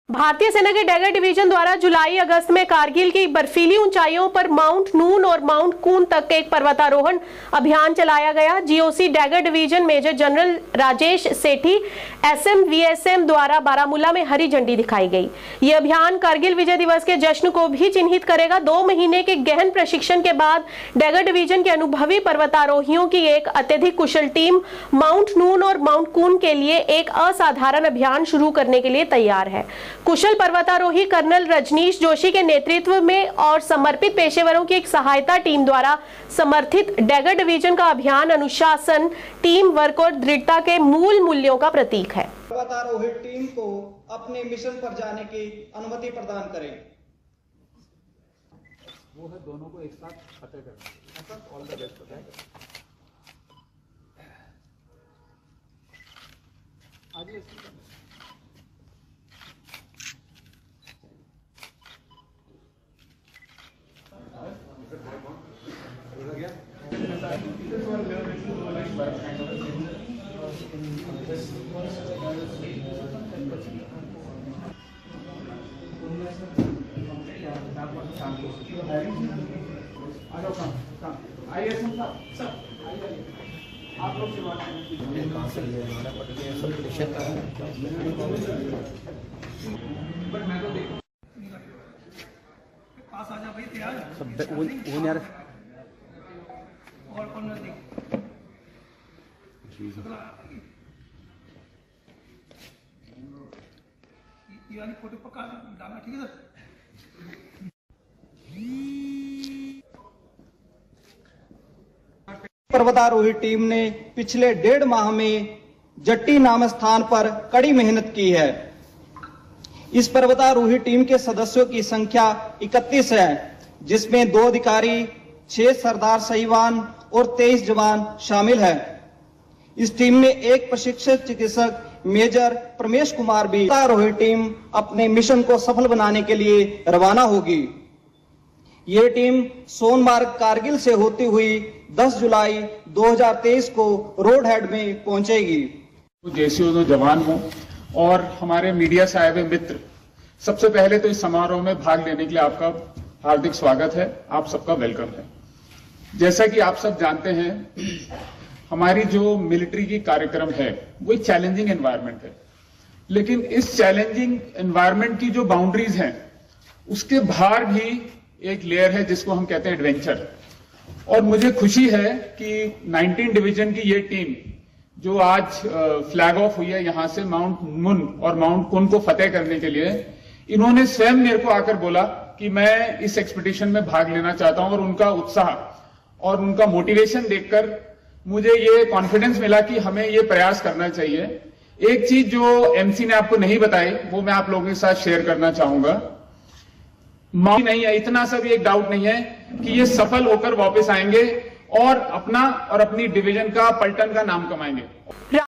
भारतीय सेना के डैगर डिवीजन द्वारा जुलाई अगस्त में कारगिल की बर्फीली ऊंचाइयों पर माउंट नून और माउंट कून तक एक पर्वतारोहण अभियान चलाया गया। GOC dagger division major general Rajesh Sethi SM द्वारा बारामूला में हरी झंडी दिखाई गई। यह अभियान कारगिल विजय दिवस के जश्न को भी चिन्हित करेगा। 2 महीने के गहन प्रशिक्षण के बाद डैगर डिवीजन के अनुभवी पर्वतारोहियों की एक अत्यधिक कुशल टीम माउंट नून और माउंट कून के लिए एक असाधारण अभियान शुरू करने के लिए तैयार है। कुशल पर्वतारोही कर्नल रजनीश जोशी के नेतृत्व में और समर्पित पेशेवरों की एक सहायता टीम द्वारा समर्थित डैगर डिवीजन का अभियान अनुशासन, टीम वर्क और दृढ़ता के मूल मूल्यों का प्रतीक है। पर्वतारोही टीम को अपने मिशन पर जाने की अनुमति प्रदान करें। वो है दोनों को एक साथ फतेह करना। All the best for that. आगे आप लोग से बात कहाँ से लिया हमारा सब प्रेशर का बट मैं तो देख पास आ जा भाई तैयार सब वो यार और कौन देख ये वाली फोटो पक्का डालना, ठीक है सर। पर्वतारोही टीम ने पिछले 1.5 माह में जट्टी नाम स्थान पर कड़ी मेहनत की है। इस पर्वतारोही टीम के सदस्यों की संख्या 31 है, जिसमें 2 अधिकारी, 6 सरदार साहिबान और 23 जवान शामिल है। इस टीम में एक प्रशिक्षित चिकित्सक मेजर प्रमेश कुमार भी। पर्वतारोही टीम अपने मिशन को सफल बनाने के लिए रवाना होगी। ये टीम सोनमार्ग कारगिल से होती हुई 10 जुलाई 2023 को रोड हेड में पहुंचेगी। जैसे हो जवान हो और हमारे मीडिया से आए हुए मित्र, सबसे पहले तो इस समारोह में भाग लेने के लिए आपका हार्दिक स्वागत है, आप सबका वेलकम है। जैसा कि आप सब जानते हैं, हमारी जो मिलिट्री की कार्यक्रम है वो एक चैलेंजिंग एनवायरनमेंट है, लेकिन इस चैलेंजिंग एनवायरनमेंट की जो बाउंड्रीज हैं उसके बाहर भी एक लेयर है जिसको हम कहते हैं एडवेंचर। और मुझे खुशी है कि 19 डिवीजन की ये टीम जो आज फ्लैग ऑफ हुई है यहां से माउंट नून और माउंट कून को फतेह करने के लिए, इन्होंने स्वयं मेरे को आकर बोला कि मैं इस एक्सपीडिशन में भाग लेना चाहता हूं। और उनका उत्साह और उनका मोटिवेशन देखकर मुझे ये कॉन्फिडेंस मिला कि हमें ये प्रयास करना चाहिए। एक चीज जो एमसी ने आपको नहीं बताई वो मैं आप लोगों के साथ शेयर करना चाहूंगा। नहीं है, इतना सा भी एक डाउट नहीं है कि ये सफल होकर वापस आएंगे और अपना और अपनी डिवीजन का, पलटन का नाम कमाएंगे।